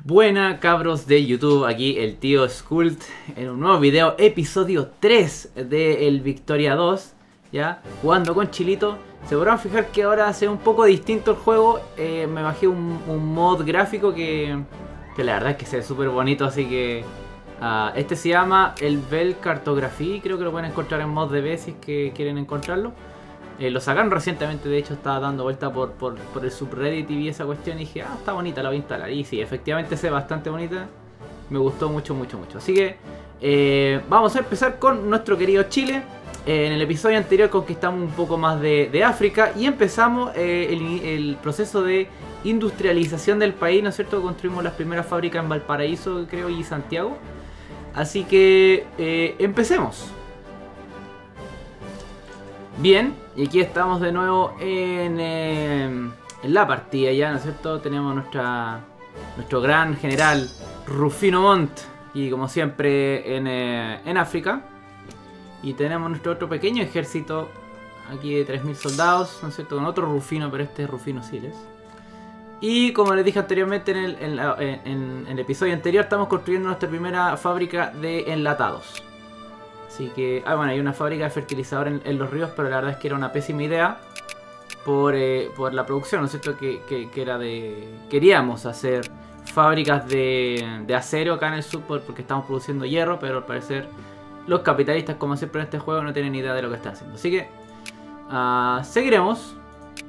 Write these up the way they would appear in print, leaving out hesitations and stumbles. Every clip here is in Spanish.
Buena cabros de YouTube, aquí el tío Skult en un nuevo video, episodio 3 de el Victoria 2, ya, jugando con Chilito. Se podrán fijar que ahora se ve un poco distinto el juego. Me bajé un mod gráfico que la verdad es que se ve súper bonito, así que este se llama el Bell Cartography, creo que lo pueden encontrar en ModDB si es que quieren encontrarlo. Lo sacaron recientemente, de hecho estaba dando vuelta por el subreddit y vi esa cuestión y dije, está bonita, la voy a instalar. Y sí, efectivamente se ve bastante bonita, me gustó mucho. Así que vamos a empezar con nuestro querido Chile. En el episodio anterior conquistamos un poco más de África y empezamos el proceso de industrialización del país, ¿no es cierto? Construimos las primeras fábricas en Valparaíso, creo, y Santiago. Así que empecemos. Bien, y aquí estamos de nuevo en la partida ya, ¿no es cierto? Tenemos nuestro gran general Rufino Montt, y como siempre en África. Y tenemos nuestro otro pequeño ejército aquí de 3000 soldados, ¿no es cierto? Con otro Rufino, pero este es Rufino Siles. Y como les dije anteriormente en el episodio anterior, estamos construyendo nuestra primera fábrica de enlatados. Así que, bueno, hay una fábrica de fertilizador en los ríos, pero la verdad es que era una pésima idea por la producción, ¿no es cierto? Queríamos hacer fábricas de acero acá en el sur porque estamos produciendo hierro, pero al parecer los capitalistas, como siempre en este juego, no tienen idea de lo que están haciendo. Así que seguiremos.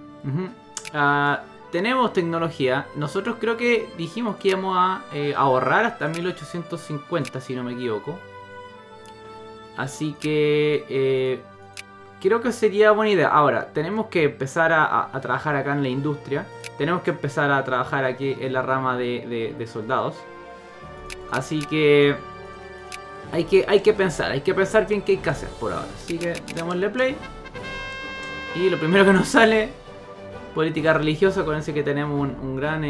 Tenemos tecnología. Nosotros creo que dijimos que íbamos a ahorrar hasta 1850, si no me equivoco. Así que creo que sería buena idea. Ahora, tenemos que empezar a trabajar acá en la industria. Tenemos que empezar a trabajar aquí en la rama de soldados. Así que hay que pensar bien qué hay que hacer por ahora. Así que démosle play. Y lo primero que nos sale, política religiosa. Acuérdense que tenemos un gran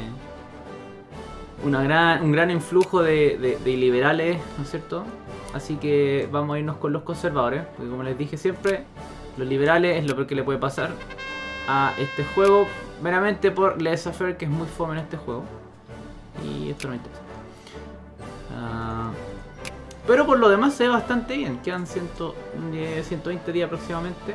influjo de liberales, ¿no es cierto? Así que vamos a irnos con los conservadores, porque como les dije siempre, los liberales es lo peor que le puede pasar a este juego, meramente por laissez-faire, que es muy fome en este juego. Y esto no me interesa. Pero por lo demás se ve bastante bien, quedan 120 días aproximadamente.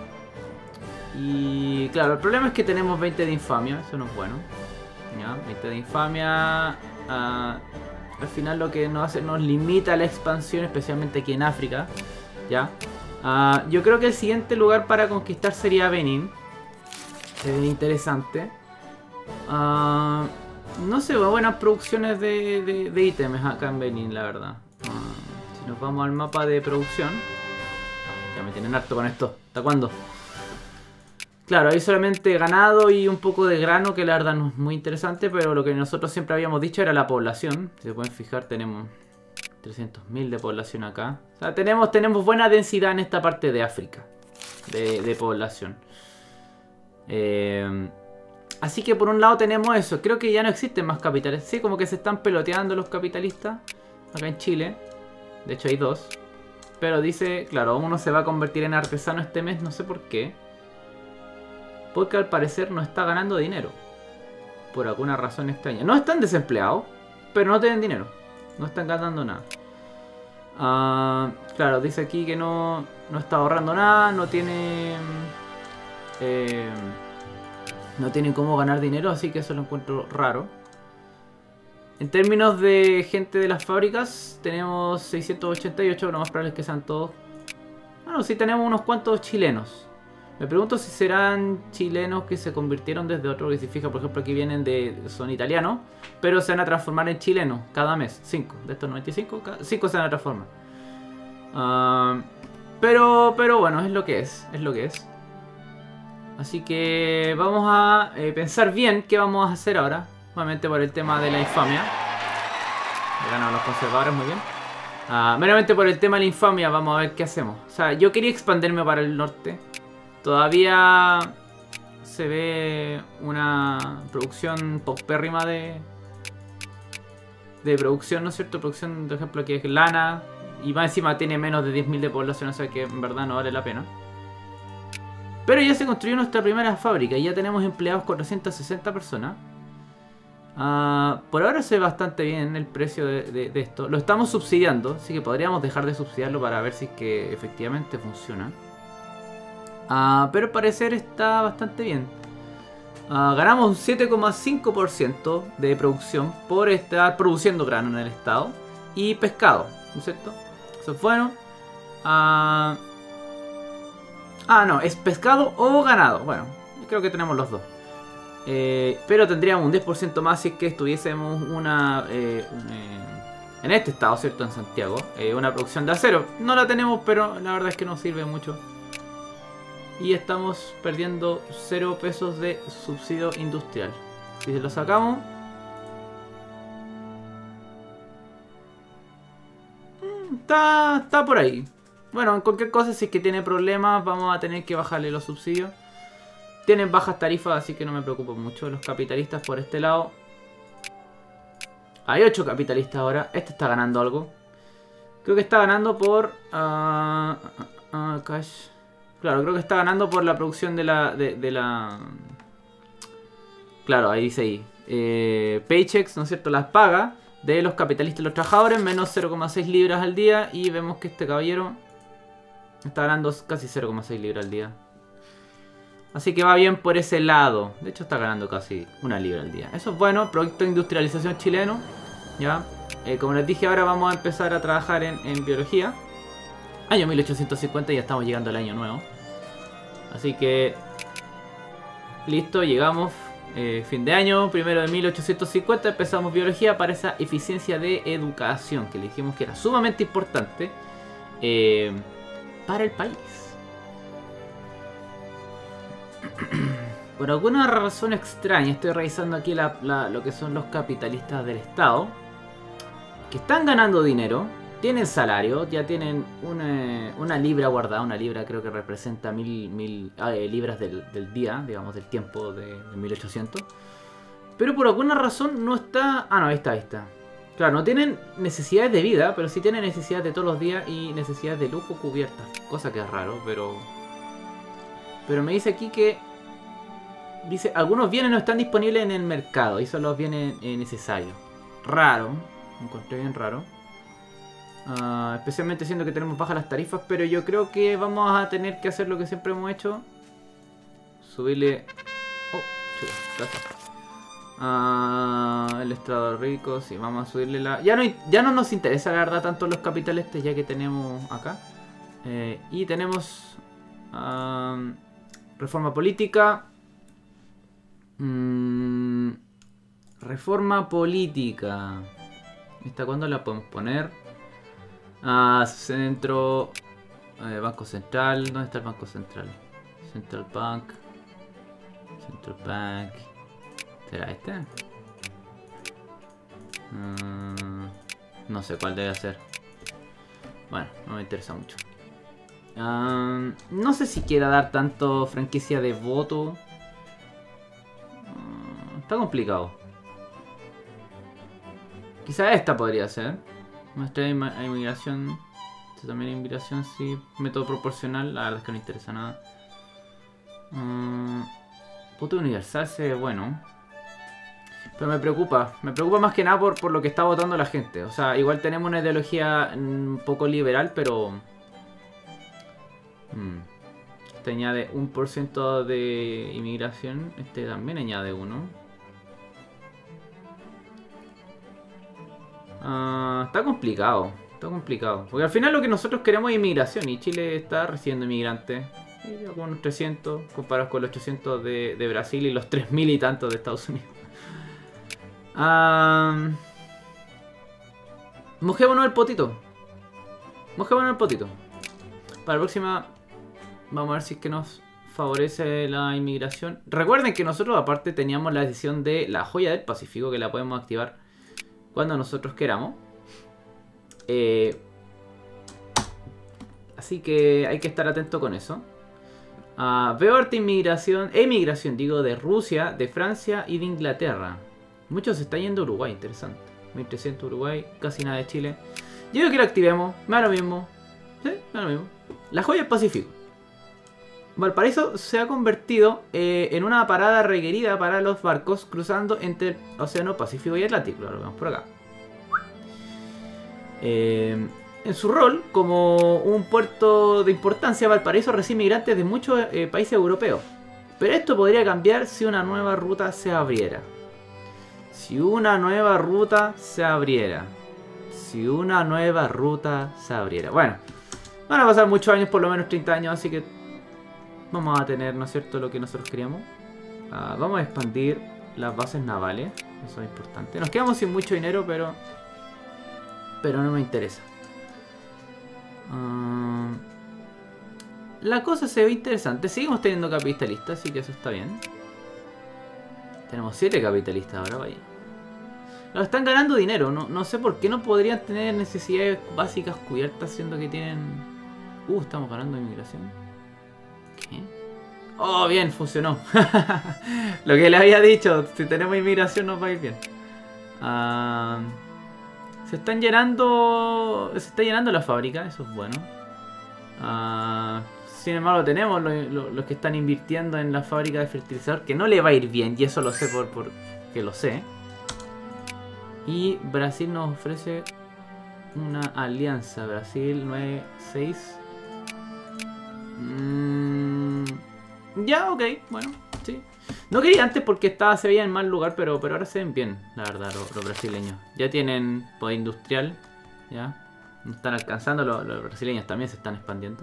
Y claro, el problema es que tenemos 20 de infamia, eso no es bueno. ¿Ya? 20 de infamia. Al final lo que nos hace, nos limita la expansión, especialmente aquí en África. ¿Ya? Yo creo que el siguiente lugar para conquistar sería Benín. Se ve interesante. No sé, buenas producciones de ítems acá en Benín, la verdad. Si nos vamos al mapa de producción. Ya me tienen harto con esto. ¿Hasta cuándo? Claro, hay solamente ganado y un poco de grano, que la verdad no es muy interesante, pero lo que nosotros siempre habíamos dicho era la población. Si se pueden fijar, tenemos 300.000 de población acá. O sea, tenemos buena densidad en esta parte de África, de población. Así que por un lado tenemos eso. Creo que ya no existen más capitales. Sí, como que se están peloteando los capitalistas acá en Chile. De hecho hay dos. Pero dice, claro, uno se va a convertir en artesano este mes, no sé por qué. Porque al parecer no está ganando dinero. Por alguna razón extraña. No están desempleados, pero no tienen dinero. No están ganando nada. Claro, dice aquí que no está ahorrando nada. No tiene cómo ganar dinero, así que eso lo encuentro raro. En términos de gente de las fábricas, tenemos 688. Lo más probable es que sean todos. Bueno, sí tenemos unos cuantos chilenos. Me pregunto si serán chilenos que se convirtieron desde otro, que se fija, por ejemplo, aquí son italianos, pero se van a transformar en chilenos cada mes. 5 de estos 95, 5 se van a transformar. Pero bueno, es lo que es. Así que vamos a pensar bien qué vamos a hacer ahora. Nuevamente por el tema de la infamia. Ganan los conservadores, muy bien. Meramente por el tema de la infamia, vamos a ver qué hacemos. O sea, yo quería expandirme para el norte. Todavía se ve una producción paupérrima de producción, ¿no es cierto? Producción, por ejemplo, que es lana. Y más encima tiene menos de 10.000 de población, o sea que en verdad no vale la pena. Pero ya se construyó nuestra primera fábrica y ya tenemos empleados 460 personas. Por ahora se ve bastante bien el precio de esto. Lo estamos subsidiando, así que podríamos dejar de subsidiarlo para ver si es que efectivamente funciona. Pero al parecer está bastante bien. Ganamos un 7,5% de producción por estar produciendo grano en el estado. Y pescado, ¿no es cierto? Eso es bueno. No, es pescado o ganado. Bueno, creo que tenemos los dos. Pero tendríamos un 10% más si es que estuviésemos en este estado, ¿cierto? En Santiago. Una producción de acero. No la tenemos, pero la verdad es que no sirve mucho. Y estamos perdiendo 0 pesos de subsidio industrial. Si se lo sacamos... Está por ahí. Bueno, en cualquier cosa, si es que tiene problemas, vamos a tener que bajarle los subsidios. Tienen bajas tarifas, así que no me preocupo mucho. Los capitalistas por este lado. Hay 8 capitalistas ahora. Este está ganando algo. Creo que está ganando por... cash. Claro, creo que está ganando por la producción de la... Claro, ahí dice ahí. Paychecks, ¿no es cierto? Las paga de los capitalistas y los trabajadores. Menos 0,6 libras al día. Y vemos que este caballero está ganando casi 0,6 libras al día. Así que va bien por ese lado. De hecho está ganando casi 1 libra al día. Eso es bueno. Proyecto de industrialización chileno. Ya. Como les dije, ahora vamos a empezar a trabajar en biología. Año 1850, ya estamos llegando al año nuevo. Así que... listo, llegamos. Fin de año, primero de 1850, empezamos biología para esa eficiencia de educación. Que le dijimos que era sumamente importante para el país. Por alguna razón extraña, estoy revisando aquí lo que son los capitalistas del Estado. Que están ganando dinero. Tienen salario, ya tienen una libra guardada. Una libra creo que representa mil libras del día, digamos, del tiempo de 1800. Pero por alguna razón no está... no, ahí está. Claro, no tienen necesidades de vida, pero sí tienen necesidades de todos los días y necesidades de lujo cubiertas. Cosa que es raro, pero me dice aquí que... dice, algunos bienes no están disponibles en el mercado y son los bienes necesarios. Raro, me encontré bien raro. Especialmente siendo que tenemos bajas las tarifas, pero yo creo que vamos a tener que hacer lo que siempre hemos hecho. Subirle... el estrado rico, sí, vamos a subirle la... Ya no nos interesa la verdad tanto los capitalistas ya que tenemos acá. Y tenemos... reforma política. Reforma política. ¿Esta cuándo la podemos poner? Centro... Banco Central. ¿Dónde está el Banco Central? Central Bank. Central Bank. ¿Será este? No sé cuál debe ser. Bueno, no me interesa mucho. No sé si quiera dar tanto franquicia de voto. Está complicado. Quizá esta podría ser. Muestra de inmigración. Esta también inmigración, sí. Método proporcional. La verdad es que no interesa nada. Voto universal se ve bueno. Pero me preocupa. Me preocupa más que nada por lo que está votando la gente. O sea, igual tenemos una ideología un poco liberal, pero... Este añade 1% de inmigración. Este también añade 1. Está complicado. Está complicado. Porque al final lo que nosotros queremos es inmigración. Y Chile está recibiendo inmigrantes. Con unos 300 comparados con los 800 de Brasil y los 3000 y tantos de Estados Unidos. Mojémonos el potito. Mojémonos el potito. Para la próxima vamos a ver si es que nos favorece la inmigración. Recuerden que nosotros aparte teníamos la decisión de la joya del Pacífico, que la podemos activar cuando nosotros queramos. Así que hay que estar atento con eso. Veo harta emigración digo, de Rusia, de Francia y de Inglaterra. Muchos se están yendo a Uruguay, interesante. 1300 Uruguay, casi nada de Chile. Yo creo que lo activemos, me da lo mismo. Sí, me da lo mismo. La joya del Pacífico. Valparaíso se ha convertido en una parada requerida para los barcos cruzando entre el Océano Pacífico y Atlántico. Lo vemos por acá. En su rol como un puerto de importancia, Valparaíso recibe migrantes de muchos países europeos. Pero esto podría cambiar si una nueva ruta se abriera. Si una nueva ruta se abriera. Si una nueva ruta se abriera. Bueno, van a pasar muchos años, por lo menos 30 años, así que vamos a tener, ¿no es cierto?, lo que nosotros queríamos. Vamos a expandir las bases navales. Eso es importante. Nos quedamos sin mucho dinero, pero no me interesa. La cosa se ve interesante. Seguimos teniendo capitalistas, así que eso está bien. Tenemos 7 capitalistas ahora, vaya. Los están ganando dinero. No sé por qué no podrían tener necesidades básicas cubiertas, siendo que tienen... estamos ganando inmigración. ¿Qué? Oh, bien, funcionó. Lo que le había dicho, si tenemos inmigración nos va a ir bien. Se está llenando la fábrica, eso es bueno. Sin embargo, tenemos los que están invirtiendo en la fábrica de fertilizador, que no le va a ir bien, y eso lo sé porque lo sé. Y Brasil nos ofrece una alianza. Brasil 9-6. Ya, ok, bueno, sí. No quería antes porque se veía en mal lugar, pero ahora se ven bien, la verdad, los brasileños. Ya tienen poder industrial, ya. Nos están alcanzando, los brasileños también se están expandiendo.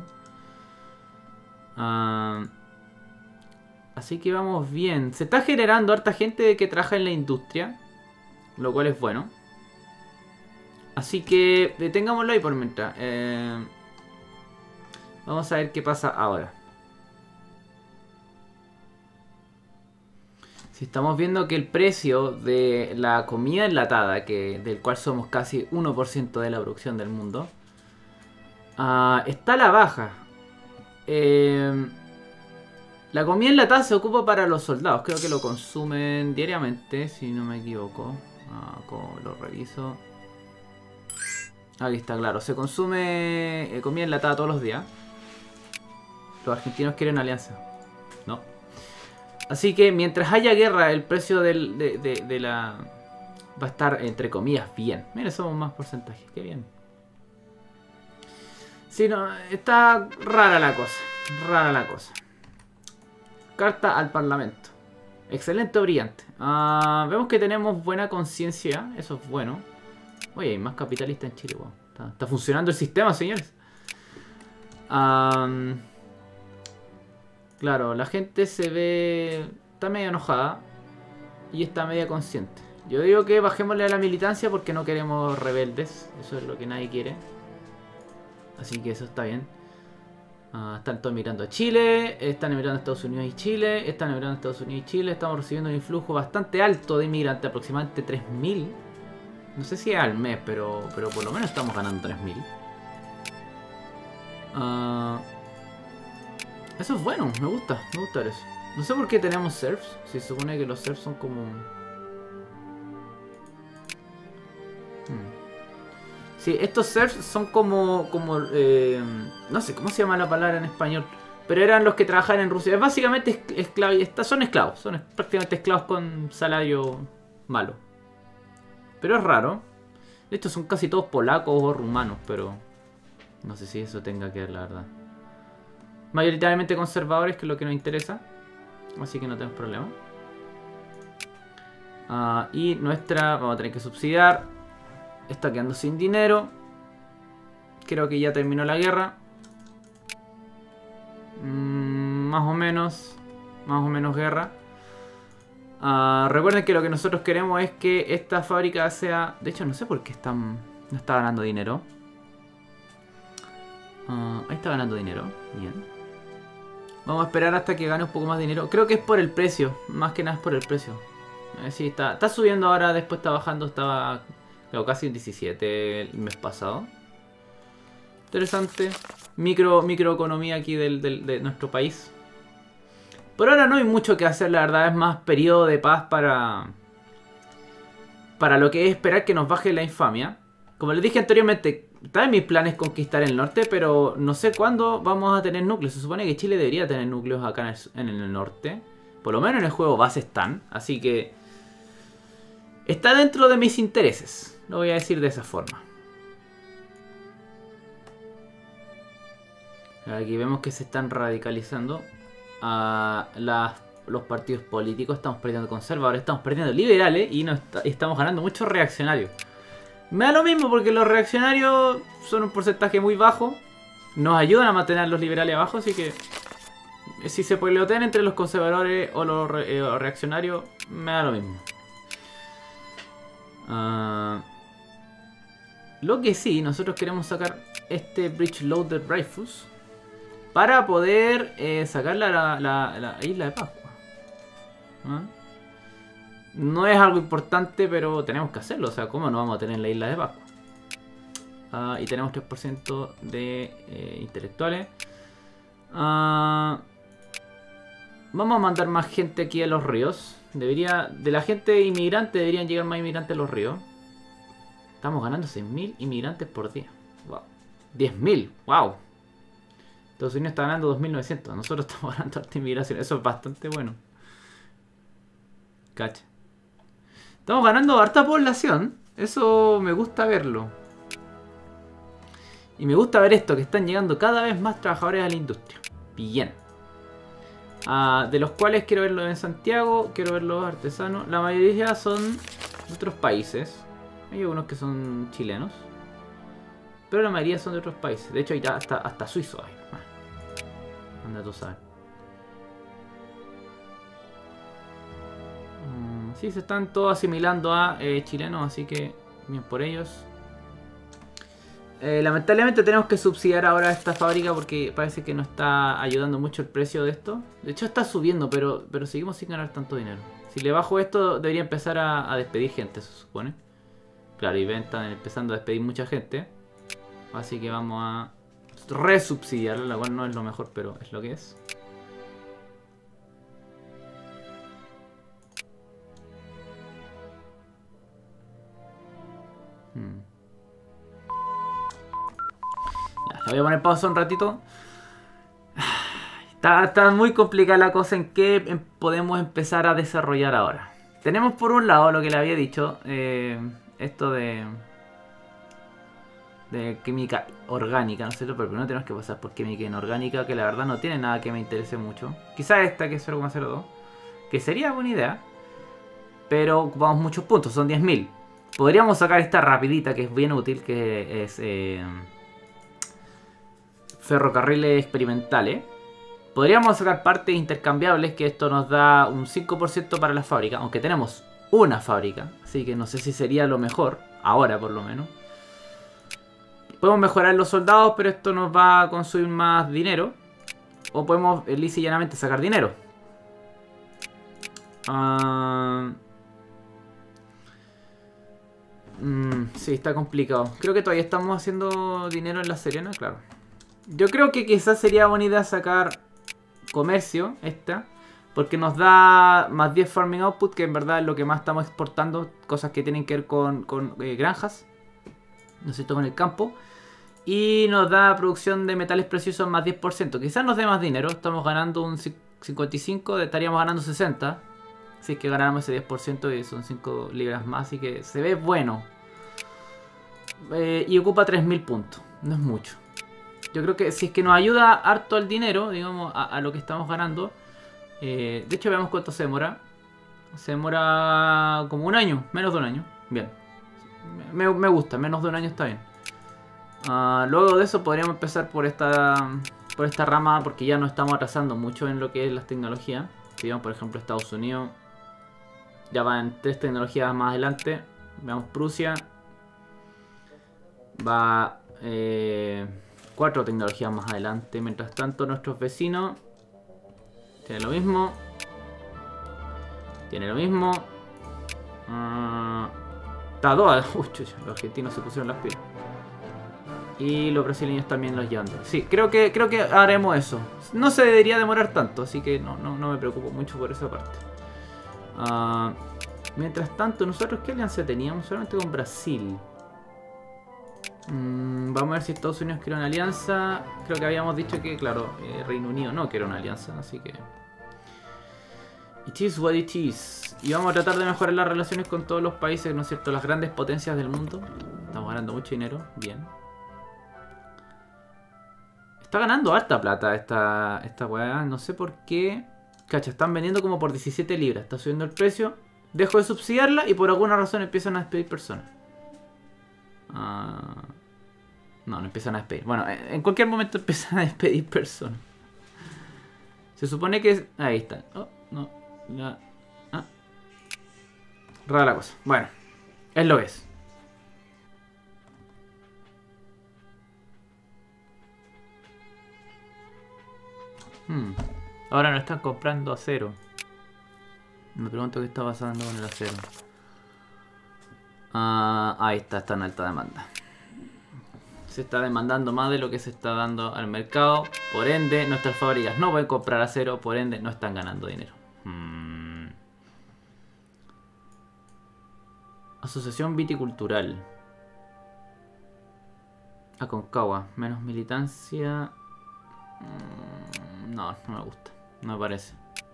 Así que vamos bien. Se está generando harta gente que trabaja en la industria, lo cual es bueno. Así que detengámoslo ahí por mientras. Vamos a ver qué pasa ahora. Si estamos viendo que el precio de la comida enlatada, del cual somos casi 1% de la producción del mundo, está a la baja. La comida enlatada se ocupa para los soldados. Creo que lo consumen diariamente, si no me equivoco. Lo reviso. Aquí está, claro. Se consume comida enlatada todos los días. Los argentinos quieren alianza. No. Así que mientras haya guerra, el precio de la... va a estar, entre comillas, bien. Mira, somos más porcentaje. Qué bien. Sí, no, está rara la cosa. Rara la cosa. Carta al Parlamento. Excelente o brillante. Vemos que tenemos buena conciencia. Eso es bueno. Oye, hay más capitalistas en Chile. Wow. Está funcionando el sistema, señores. Claro, la gente se ve... está medio enojada. Y está media consciente. Yo digo que bajémosle a la militancia porque no queremos rebeldes. Eso es lo que nadie quiere. Así que eso está bien. Están todos mirando a Chile. Están mirando a Estados Unidos y Chile. Están mirando a Estados Unidos y Chile. Estamos recibiendo un influjo bastante alto de inmigrantes. Aproximadamente 3.000. No sé si es al mes, pero por lo menos estamos ganando 3.000. Eso es bueno, me gusta ver eso. No sé por qué tenemos serfs. Se supone que los serfs son como... Sí, estos serfs son como no sé cómo se llama la palabra en español, pero eran los que trabajaban en Rusia. Es básicamente son esclavos, son prácticamente esclavos con salario malo. Pero es raro. Estos son casi todos polacos o rumanos, pero no sé si eso tenga que ver, la verdad. Mayoritariamente conservadores, que es lo que nos interesa. Así que no tenemos problema. Y vamos a tener que subsidiar. Está quedando sin dinero. Creo que ya terminó la guerra. Más o menos guerra. Recuerden que lo que nosotros queremos es que esta fábrica sea... De hecho, no sé por qué no está ganando dinero. Ahí está ganando dinero. Bien. Vamos a esperar hasta que gane un poco más de dinero. Creo que es por el precio. Más que nada es por el precio. Sí, está subiendo ahora. Después está bajando. Estaba casi en 17 el mes pasado. Interesante. Microeconomía aquí de nuestro país. Por ahora no hay mucho que hacer, la verdad. Es más periodo de paz para lo que es esperar que nos baje la infamia. Como les dije anteriormente, está en mis planes conquistar el norte, pero no sé cuándo vamos a tener núcleos. Se supone que Chile debería tener núcleos acá en el norte. Por lo menos en el juego base están. Así que está dentro de mis intereses. Lo voy a decir de esa forma. Aquí vemos que se están radicalizando los partidos políticos. Estamos perdiendo conservadores, estamos perdiendo liberales y estamos ganando muchos reaccionarios. Me da lo mismo porque los reaccionarios son un porcentaje muy bajo. Nos ayudan a mantener a los liberales abajo, así que si se peleotean entre los conservadores o los reaccionarios, me da lo mismo. Lo que sí, nosotros queremos sacar este Breech Loaded Rifles para poder sacar la isla de Pascua. No es algo importante, pero tenemos que hacerlo. O sea, ¿cómo no vamos a tener la isla de Pascua? Y tenemos 3% de intelectuales. Vamos a mandar más gente aquí a los ríos. De la gente inmigrante deberían llegar más inmigrantes a los ríos. Estamos ganando 6.000 inmigrantes por día. Wow. 10.000. Wow. Estados Unidos está ganando 2.900. Nosotros estamos ganando harta inmigración. Eso es bastante bueno. Cacha. Estamos ganando harta población. Eso me gusta verlo. Y me gusta ver esto, que están llegando cada vez más trabajadores a la industria. Bien. De los cuales quiero verlos en Santiago, quiero ver los artesanos. La mayoría son de otros países. Hay algunos que son chilenos. Pero la mayoría son de otros países. De hecho, hay hasta suizos hay. Anda tú sabes. Sí, se están todos asimilando a chilenos, así que bien por ellos. Lamentablemente tenemos que subsidiar ahora esta fábrica porque parece que no está ayudando mucho el precio de esto. De hecho está subiendo, pero seguimos sin ganar tanto dinero. Si le bajo esto debería empezar a despedir gente, se supone. Claro, y están empezando a despedir mucha gente. Así que vamos a resubsidiarla, la cual no es lo mejor, pero es lo que es. La voy a poner pausa un ratito. Está muy complicada la cosa en que podemos empezar a desarrollar ahora. Tenemos por un lado lo que le había dicho, esto de química orgánica, ¿no es cierto? Pero primero tenemos que pasar por química inorgánica, que la verdad no tiene nada que me interese mucho. Quizá esta, que es 0,02, que sería buena idea, pero ocupamos muchos puntos, son 10.000. Podríamos sacar esta rapidita, que es bien útil, que es ferrocarriles experimentales. Podríamos sacar partes intercambiables, que esto nos da un 5% para la fábrica, aunque tenemos una fábrica, así que no sé si sería lo mejor, ahora por lo menos. Podemos mejorar los soldados, pero esto nos va a consumir más dinero. O podemos lisa y llanamente sacar dinero. Sí, está complicado. Creo que todavía estamos haciendo dinero en La Serena, claro. Yo creo que quizás sería buena idea sacar comercio, porque nos da más 10 farming output, que en verdad es lo que más estamos exportando. Cosas que tienen que ver con granjas, ¿no es cierto?, con el campo. Y nos da producción de metales preciosos más 10%. Quizás nos dé más dinero. Estamos ganando un 55, estaríamos ganando 60. Si es que ganáramos ese 10% y son 5 libras más. Así que se ve bueno. Y ocupa 3.000 puntos. No es mucho. Yo creo que si es que nos ayuda harto el dinero, digamos, a lo que estamos ganando. De hecho, veamos cuánto se demora. Se demora como un año, menos de un año. Bien. Me gusta, menos de un año está bien. Luego de eso podríamos empezar por esta rama, porque ya nos estamos atrasando mucho en lo que es las tecnologías. Si vemos por ejemplo Estados Unidos, ya van 3 tecnologías más adelante. Veamos Prusia, va 4 tecnologías más adelante. Mientras tanto nuestros vecinos tienen lo mismo. Tiene lo mismo. Está 2. Los argentinos se pusieron las pilas. Y los brasileños también los llevan. Sí, creo que haremos eso. No se debería demorar tanto, así que no me preocupo mucho por esa parte. Mientras tanto, nosotros ¿qué alianza teníamos? Solamente con Brasil. Vamos a ver si Estados Unidos quiere una alianza. Creo que habíamos dicho que, claro, Reino Unido no quiere una alianza, así que... It is what it is. Y vamos a tratar de mejorar las relaciones con todos los países, ¿no es cierto? Las grandes potencias del mundo. Estamos ganando mucho dinero, bien. Está ganando harta plata esta weá, no sé por qué. Cacha, están vendiendo como por 17 libras. Está subiendo el precio. Dejo de subsidiarla y por alguna razón empiezan a despedir personas. No empiezan a despedir. Bueno, en cualquier momento empiezan a despedir personas. Se supone que... Ahí está. Oh, no. Rara la cosa. Bueno, es lo que es. Ahora no están comprando acero. Me pregunto qué está pasando con el acero. Ahí está en alta demanda. Se está demandando más de lo que se está dando al mercado. Por ende, nuestras fábricas no pueden comprar acero. Por ende, no están ganando dinero. Asociación Viticultural. Aconcagua. Menos militancia. No me gusta. No me parece.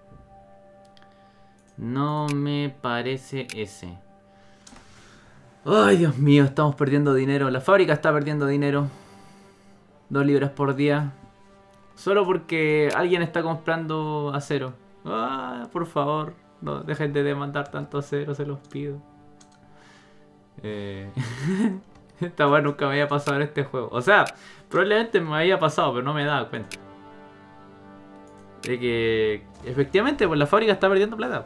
No me parece ese. Ay, Dios mío, estamos perdiendo dinero. La fábrica está perdiendo dinero. 2 libras por día. Solo porque alguien está comprando acero. Por favor, no dejen de demandar tanto acero, se los pido. Esta weá nunca me había pasado en este juego. O sea, probablemente me había pasado, pero no me daba cuenta. De que efectivamente pues la fábrica está perdiendo plata.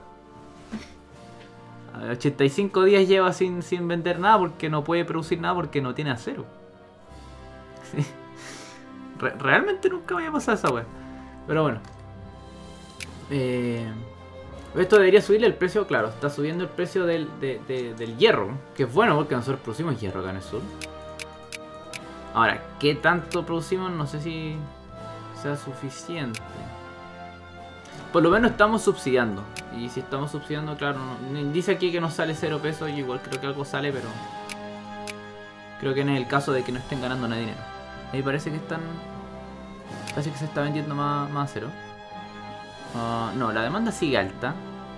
85 días lleva sin vender nada porque no puede producir nada porque no tiene acero. Realmente nunca me había pasado esa wea. Pero bueno. Esto debería subirle el precio, claro. Está subiendo el precio del hierro. Que es bueno porque nosotros producimos hierro acá en el sur. Ahora, ¿qué tanto producimos? No sé si sea suficiente. Por lo menos estamos subsidiando. Y si estamos subsidiando, claro, dice aquí que nos sale 0 pesos. Yo igual creo que algo sale, pero creo que en el caso de que no estén ganando nada de dinero. Ahí parece que están... Parece que se está vendiendo más acero. No, la demanda sigue alta.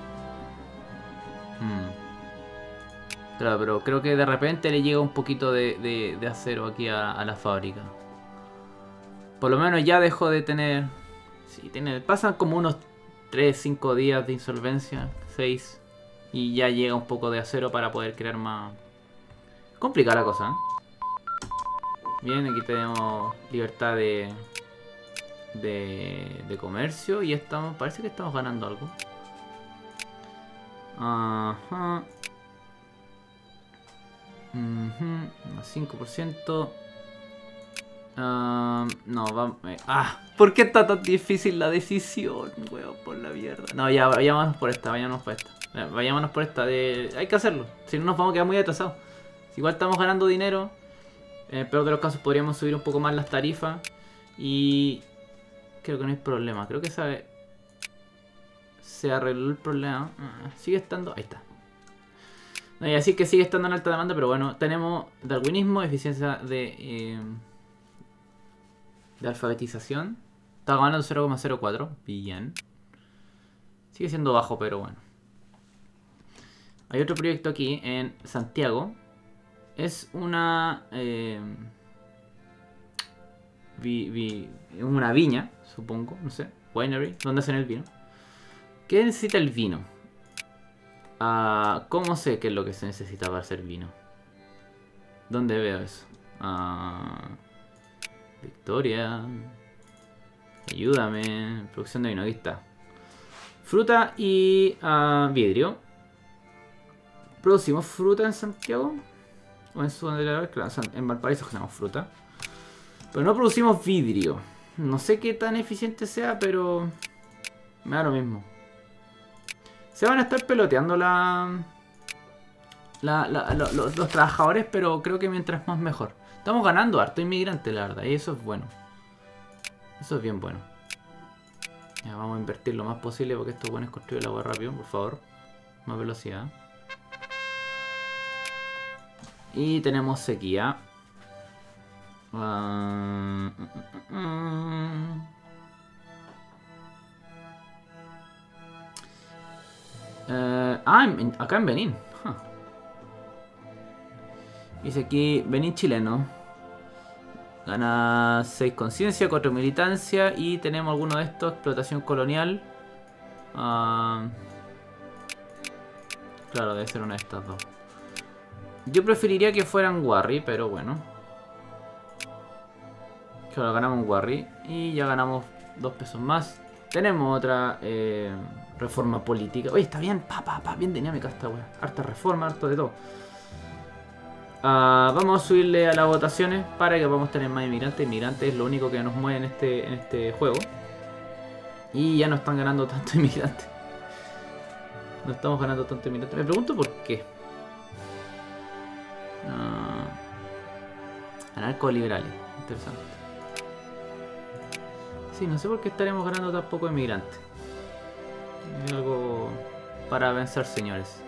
Claro, pero creo que de repente le llega un poquito de acero aquí a la fábrica. Por lo menos ya dejó de tener... Sí, pasan como unos 3-5 días de insolvencia, 6. Y ya llega un poco de acero para poder crear más... Complicada la cosa, ¿eh? Bien, aquí tenemos libertad de comercio y estamos... Parece que estamos ganando algo. Ajá. Más 5%. No, vamos... ¿por qué está tan difícil la decisión, weón? Por la mierda. No, ya, vayámonos por esta, vayámonos por esta. Vayámonos por esta. Hay que hacerlo. Si no nos vamos a quedar muy atrasados. Si igual estamos ganando dinero. En el peor de los casos podríamos subir un poco más las tarifas. Y... Creo que no hay problema. Creo que se arregló el problema. Sigue estando... Ahí está. No, y así que sigue estando en alta demanda, pero bueno, tenemos darwinismo, eficiencia de alfabetización. Está ganando 0,04. Bien. Sigue siendo bajo, pero bueno. Hay otro proyecto aquí en Santiago. Es una... una viña, supongo, no sé. Winery, donde hacen el vino. ¿Qué necesita el vino? ¿Cómo sé qué es lo que se necesita para hacer vino? ¿Dónde veo eso? Victoria. Ayúdame. Producción de vino, aquí está. Fruta y vidrio. ¿Producimos fruta en Santiago? ¿O en Sudamérica? Claro, en Valparaíso tenemos fruta. Pero no producimos vidrio. No sé qué tan eficiente sea, pero me da lo mismo. Se van a estar peloteando los trabajadores, pero creo que mientras más mejor. Estamos ganando harto inmigrante, la verdad, y eso es bueno. Eso es bien bueno. Ya, vamos a invertir lo más posible porque esto es bueno, es construir el agua rápido, por favor. Más velocidad. Y tenemos sequía. Ah, acá en Benín. Huh. Dice aquí, Benín chileno. Gana 6 conciencia, 4 militancia y tenemos alguno de estos, explotación colonial. Claro, debe ser una de estas dos. Yo preferiría que fueran Warri, pero bueno. Claro, ganamos un Warri y ya ganamos 2 pesos más. Tenemos otra reforma política. Oye, está bien, bien dinámica esta wea. Harta reforma, harto de todo. Vamos a subirle a las votaciones para que podamos tener más inmigrantes. Inmigrantes es lo único que nos mueve en este juego. Y ya no están ganando tanto inmigrantes. No estamos ganando tanto inmigrantes. Me pregunto por qué. Anarcoliberales. Interesante. Sí, no sé por qué estaremos ganando tan poco inmigrantes. Es algo para pensar, señores.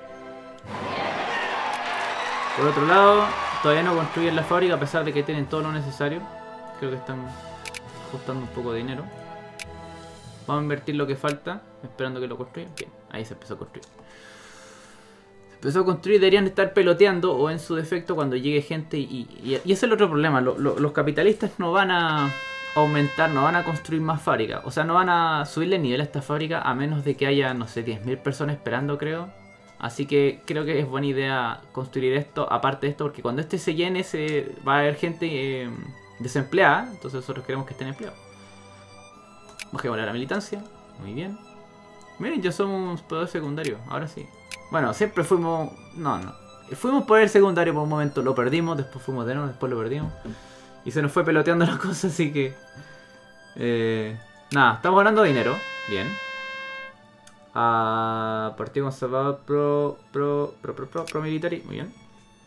Por otro lado, todavía no construyen la fábrica a pesar de que tienen todo lo necesario. Creo que están ajustando un poco de dinero. Vamos a invertir lo que falta, esperando que lo construyan. Bien, ahí se empezó a construir. Se empezó a construir, deberían estar peloteando o en su defecto cuando llegue gente. Y ese es el otro problema. Los capitalistas no van a aumentar, no van a construir más fábricas. O sea, no van a subirle el nivel a esta fábrica a menos de que haya, no sé, 10.000 personas esperando, creo. Así que creo que es buena idea construir esto, aparte de esto, porque cuando este se llene va a haber gente desempleada, entonces nosotros queremos que estén empleados. Bajemos la militancia, muy bien. Miren, ya somos poder secundario, ahora sí. Bueno, siempre fuimos... No. Fuimos poder secundario por un momento, lo perdimos, después fuimos de nuevo, después lo perdimos. Y se nos fue peloteando la cosa, así que... nada, estamos ganando dinero, bien. Partido Conservador pro military, muy bien.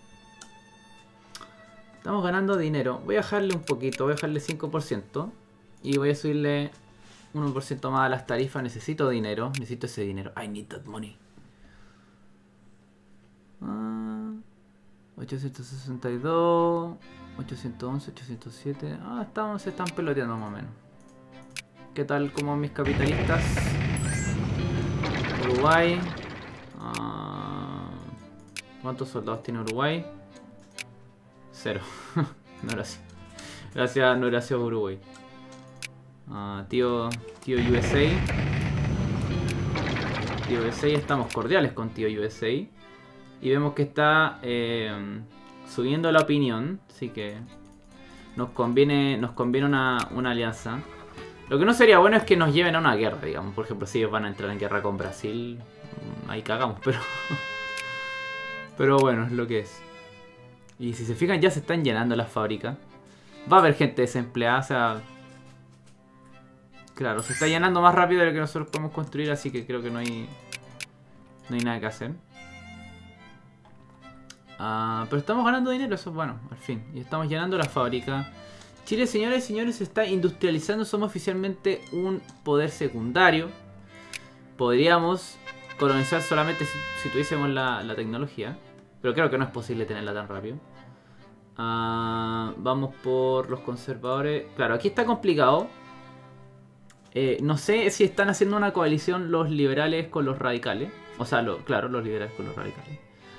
Estamos ganando dinero. Voy a bajarle un poquito, voy a bajarle 5%. Y voy a subirle 1% más a las tarifas. Necesito dinero, necesito ese dinero. I need that money. 862, 811, 807. Se están peloteando más o menos. ¿Qué tal como mis capitalistas? Uruguay. ¿Cuántos soldados tiene Uruguay? 0. No era así. Gracias, no gracias Uruguay. Tío USA. Tío USA, estamos cordiales con Tío USA. Y vemos que está subiendo la opinión. Así que nos conviene una alianza. Lo que no sería bueno es que nos lleven a una guerra, digamos. Por ejemplo, si ellos van a entrar en guerra con Brasil, ahí cagamos, pero... Pero bueno, es lo que es. Y si se fijan, ya se están llenando las fábricas. Va a haber gente desempleada, o sea... Claro, se está llenando más rápido de lo que nosotros podemos construir, así que creo que no hay nada que hacer. Pero estamos ganando dinero, eso es bueno, al fin. Y estamos llenando la fábrica. Chile, señores y señores, se está industrializando. Somos oficialmente un poder secundario. Podríamos colonizar solamente si tuviésemos la tecnología. Pero creo que no es posible tenerla tan rápido. Vamos por los conservadores. Claro, aquí está complicado. No sé si están haciendo una coalición los liberales con los radicales. O sea, claro, los liberales con los radicales.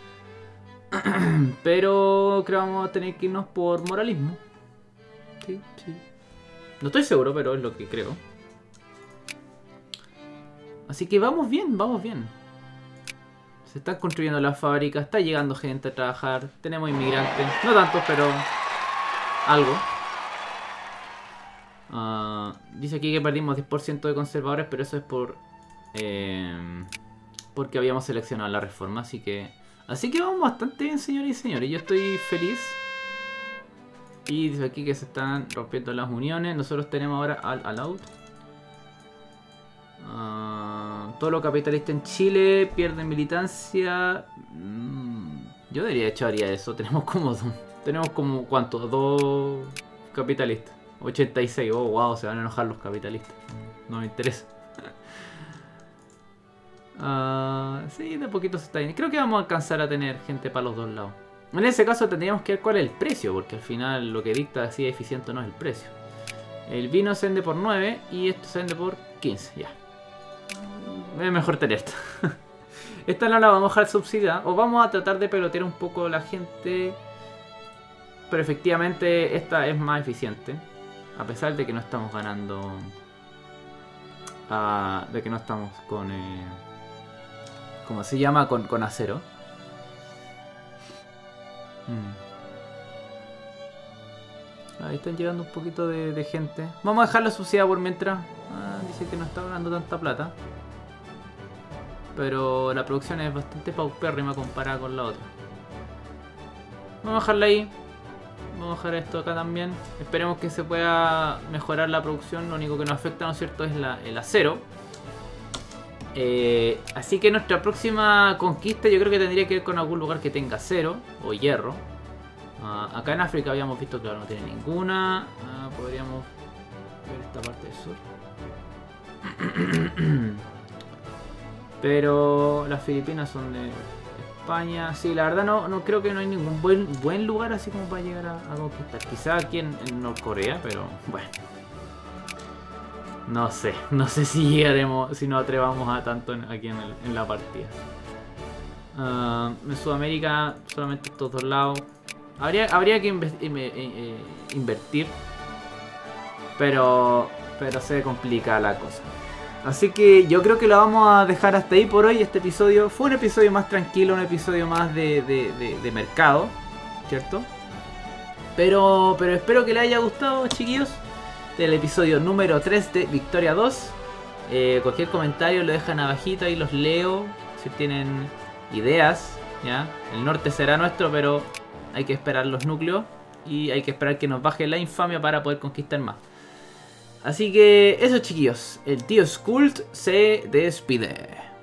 Pero creo que vamos a tener que irnos por moralismo. Sí. No estoy seguro, pero es lo que creo. Así que vamos bien, vamos bien. Se están construyendo las fábricas, está llegando gente a trabajar, tenemos inmigrantes, no tantos, pero algo. Dice aquí que perdimos 10% de conservadores, pero eso es porque habíamos seleccionado la reforma, así que vamos bastante bien, señores y señores. Yo estoy feliz. Y dice aquí que se están rompiendo las uniones. Nosotros tenemos ahora al out. Todos los capitalistas en Chile pierden militancia. Yo de hecho haría eso. Tenemos como ¿cuántos? 2 capitalistas. 86. Oh, wow, se van a enojar los capitalistas. No me interesa. Sí, de poquito se está yendo. Creo que vamos a alcanzar a tener gente para los dos lados. En ese caso tendríamos que ver cuál es el precio, porque al final lo que dicta si es eficiente o no es el precio. El vino se vende por 9 y esto se vende por 15, ya. Es mejor tener esto. Esta no la vamos a dejar subsidiada, o vamos a tratar de pelotear un poco a la gente. Pero efectivamente esta es más eficiente. A pesar de que no estamos ganando... de que no estamos con... ¿cómo se llama? Con acero. Ahí están llegando un poquito de gente. Vamos a dejar la subsidiada por mientras. Dice que no está ganando tanta plata. Pero la producción es bastante paupérrima comparada con la otra. Vamos a dejarla ahí. Vamos a dejar esto acá también. Esperemos que se pueda mejorar la producción. Lo único que nos afecta, ¿no es cierto?, es el acero. Así que nuestra próxima conquista yo creo que tendría que ir con algún lugar que tenga acero o hierro. Acá en África habíamos visto que no tiene ninguna. Podríamos ver esta parte del sur. Pero las Filipinas son de España. Sí, la verdad no creo que no hay ningún buen lugar así como para llegar a conquistar. Quizá aquí en Norcorea, pero bueno. No sé si llegaremos, si nos atrevamos a tanto aquí en la partida. En Sudamérica solamente estos dos lados. Habría que invertir. Pero se complica la cosa. Así que yo creo que lo vamos a dejar hasta ahí por hoy. Este episodio fue un episodio más tranquilo, un episodio más de mercado, ¿cierto? Pero espero que les haya gustado, chiquillos, del episodio número 3 de Victoria 2. Cualquier comentario lo dejan abajito, ahí los leo. Si tienen ideas, ¿ya? El norte será nuestro, pero hay que esperar los núcleos y hay que esperar que nos baje la infamia para poder conquistar más. Así que eso, chiquillos, el tío Skult se despide.